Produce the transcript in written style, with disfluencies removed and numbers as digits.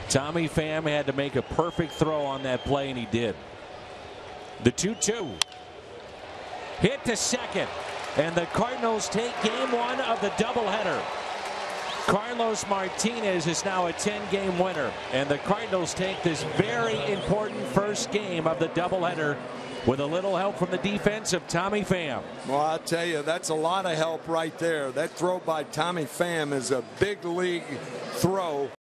Tommy Pham had to make a perfect throw on that play, and he did. The 2-2. Hit to second. And the Cardinals take game one of the doubleheader. Carlos Martinez is now a 10-game winner. And the Cardinals take this very important first game of the doubleheader with a little help from the defense of Tommy Pham. Well, I'll tell you, that's a lot of help right there. That throw by Tommy Pham is a big league throw.